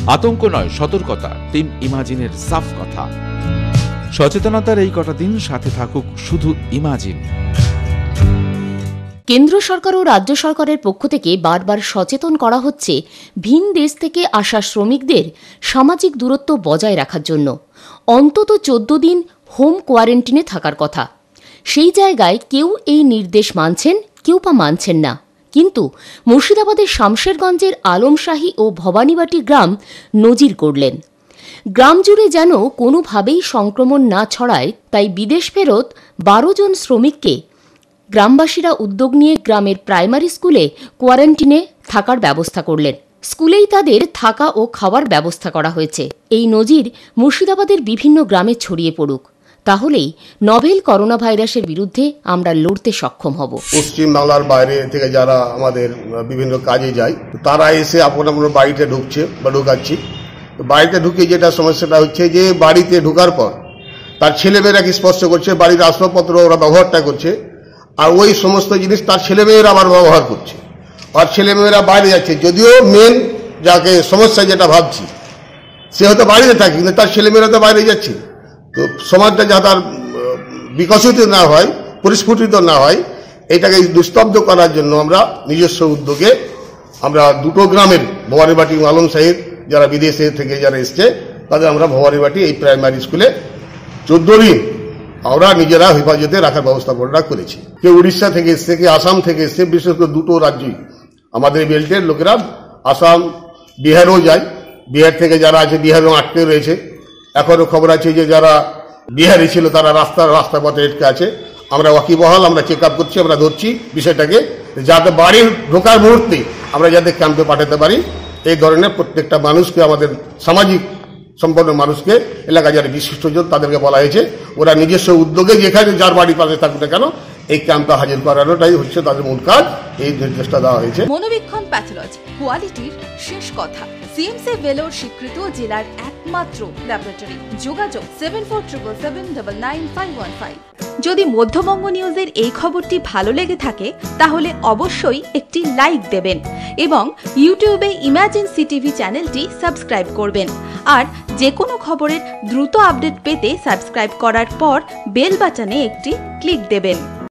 আতঙ্ক নয়, সতর্কতা, টিম ইমাজিনের সাফ কথা। সচেতনতার এই কটা দিন সাথে থাকুক শুধু ইমাজিন। কেন্দ্র সরকার ও রাজ্য সরকারের পক্ষ থেকে বারবার সচেতন করা হচ্ছে ভিন দেশ থেকে আসা শ্রমিকদের সামাজিক দূরত্ব বজায় রাখার জন্য অন্তত 14 দিন হোম কোয়ারেন্টিনে থাকার কথা। সেই জায়গায় কেউ এই নির্দেশ মানছেন, কেউ বা মানছেন না। কিন্তু মুর্শিদাবাদের শামশেরগঞ্জের আলমশাহী ও ভবানীবাটি গ্রাম নজির গড়লেন। গ্রাম জুড়ে যেন কোনোভাবেই সংক্রমণ না ছড়ায়, তাই বিদেশ ফেরত 12 জন শ্রমিককে গ্রামবাসীরা উদ্যোগ নিয়ে গ্রামের প্রাইমারি স্কুলে কোয়ারেন্টিনে থাকার ব্যবস্থা করলেন। স্কুলেই তাদের থাকা ও খাওয়ার ব্যবস্থা করা হয়েছে। এই নজির মুর্শিদাবাদের বিভিন্ন গ্রামে ছড়িয়ে পড়ুক, তাহলেই নভেল করোনা ভাইরাসের বিরুদ্ধে আমরা লড়তে সক্ষম হব। পশ্চিম বাংলার বাইরে থেকে যারা আমাদের বিভিন্ন কাজে যায় তারা এসে আপন বাড়িতে ঢুকছে বা ঢুকাচ্ছি। বাড়িতে ঢুকে যেটা সমস্যাটা হচ্ছে যে বাড়িতে ঢুকার পর তার ছেলেমেয়েরাকে স্পর্শ করছে, বাড়ির আসবাবপত্র ওরা ব্যবহারটা করছে, আর ওই সমস্ত জিনিস তার ছেলেমেয়েরা আবার ব্যবহার করছে, আর ছেলেমেয়েরা বাইরে যাচ্ছে। যদিও মেন যাকে সমস্যা যেটা ভাবছি সে হয়তো বাড়িতে থাকে, কিন্তু তার ছেলেমেয়েরা তো বাইরে যাচ্ছে। তো সমাজটা যা তার বিকশিত না হয়, পরিস্ফুটিত না হয়, এটাকে নিস্তব্ধ করার জন্য আমরা নিজস্ব উদ্যোগে আমরা দুটো গ্রামের ভবানীবাটি এবং আলমশাহীর যারা বিদেশে থেকে যারা এসছে তাদের আমরা ভবানীবাটি এই প্রাইমারি স্কুলে 14 দিন আমরা নিজেরা হেফাজতে রাখার ব্যবস্থাপনা করেছি। কেউ উড়িষ্যা থেকে এসছে, কেউ আসাম থেকে এসছে, বিশেষ করে দুটো রাজ্যই আমাদের বেল্টের লোকেরা আসাম বিহারও যায়। বিহার থেকে যারা আছে বিহারেও আটকে রয়েছে। এখনো খবর আছে যে যারা বিহারে ছিল তারা রাস্তা পথে আটকে আছে। আমরা ওয়াকিবহাল, আমরা চেক আপ করছি, আমরা ধরছি বিষয়টাকে, যাতে বাড়ির ঢোকার মুহূর্তে আমরা যাতে ক্যাম্পে পাঠাতে পারি। এই ধরনের প্রত্যেকটা মানুষকে, আমাদের সামাজিক সম্পন্ন মানুষকে, এলাকা যারা বিশিষ্টজন তাদেরকে বলা হয়েছে ওরা নিজস্ব উদ্যোগে যেখানে যার বাড়ির পাশে থাকুক না কেন এই ক্যাম্পে হাজির করানোটাই হচ্ছে তাদের মূল কাজ। এই নির্দেশটা দেওয়া হয়েছে। মনোবীক্ষণ প্যাথোলজি, কোয়ালিটির শেষ কথা। সিএমসি ভেলোর স্বীকৃত জেলার একমাত্র ল্যাবরেটরি। যোগাযোগ 7477799515। যদি মধ্যবঙ্গ নিউজের এই খবরটি ভালো লেগে থাকে তাহলে অবশ্যই একটি লাইক দেবেন এবং ইউটিউবে ইমাজিন সিটিভি চ্যানেলটি সাবস্ক্রাইব করবেন। আর যে কোনো খবরের দ্রুত আপডেট পেতে সাবস্ক্রাইব করার পর বেল বাটনে একটি ক্লিক দেবেন।